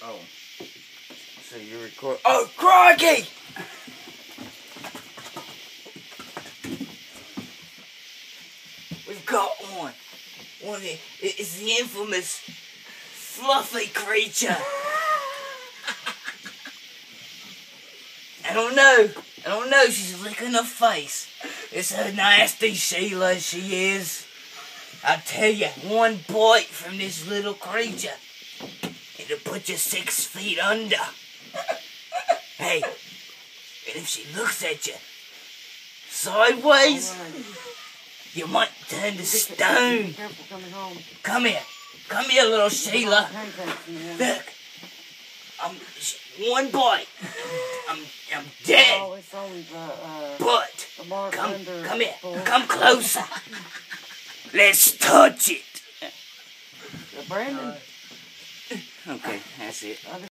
Oh. So you record. Oh, Crocky! We've got one. It's the infamous fluffy creature. I don't know. She's licking her face. It's a nasty Sheila, she is. I tell you, one bite from this little creature, it'll put you 6 feet under. Hey, and if she looks at you sideways, you might turn to stone. Come here, little Sheila. Look, one bite, I'm dead. But come here, come closer. Let's touch it. Brandon. Okay, that's it.